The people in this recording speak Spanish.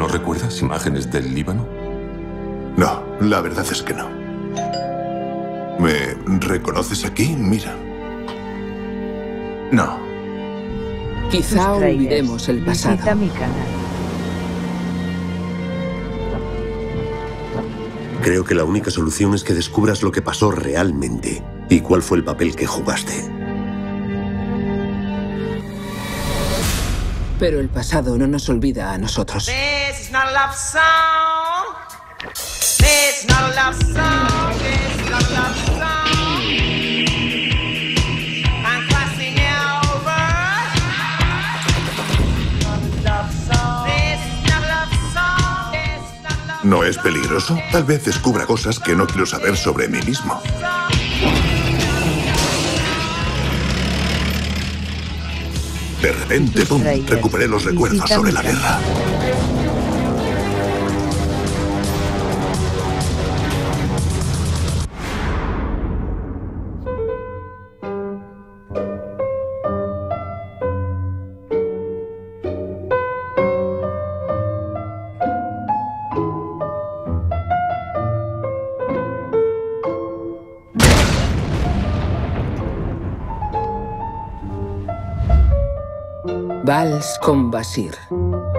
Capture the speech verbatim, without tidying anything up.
recuerdas imágenes del Líbano? No, la verdad es que no. ¿Me reconoces aquí? Mira. No. Quizá olvidemos el pasado. Visita mi canal. Creo que la única solución es que descubras lo que pasó realmente y cuál fue el papel que jugaste. Pero el pasado no nos olvida a nosotros. This is not a love song. This is not a love song. This is not a love song. I'm crossing over. Not a love song. This is not a love song. This is not a love song. ¿No es peligroso? Tal vez descubra cosas que no quiero saber sobre mí mismo. De repente, pum, recuperé los recuerdos sobre la guerra. Vals con Basir.